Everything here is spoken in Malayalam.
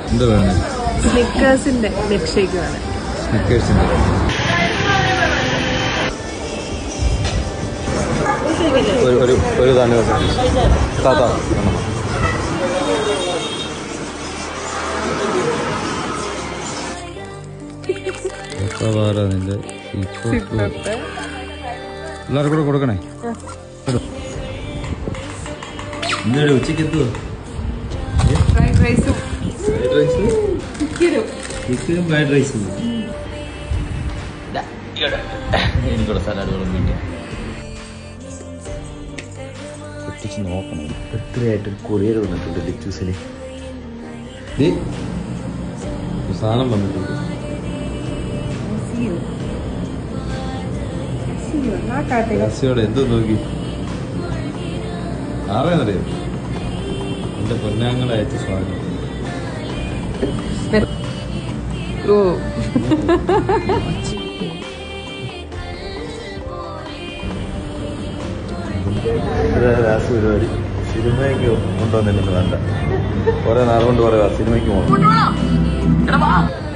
എന്താ വേണം? സ്നിക്കേഴ്സിന്റെ മിൽക്ക് ഷേക്ക് വേണം. സ്നിക്കേഴ്സിന്റെ ഒരു തന്നെ താത്ത നിന്റെ എല്ലാവർക്കും കൂടെ കൊടുക്കണേ. എന്താണ് ഉച്ചക്ക് എത്തുവോ? ഫ്രൈഡ് റൈസും ചിക്കനും ഫ്രൈഡ് റൈസും എനിക്കൂടെ സലാഡുകളും വീട്ടിൽ പൊട്ടിച്ച് നോക്കണം. എത്രയായിട്ടൊരു കൊറിയർ വന്നിട്ടുണ്ട് ലിച്ചൂസിന്. സാധനം വന്നിട്ടുണ്ട്. ാസിയോടെ എന്തോ നോക്കി ആറേന്നറിയോ? എന്റെ പൊന്നാങ്ങളായിട്ട് സ്വാഗതം. പരിപാടി സിനിമയ്ക്ക് കൊണ്ടുവന്നില്ലെന്ന് വേണ്ട. കുറെ നാൾ കൊണ്ട് പറയാ സിനിമയ്ക്ക് പോകണം.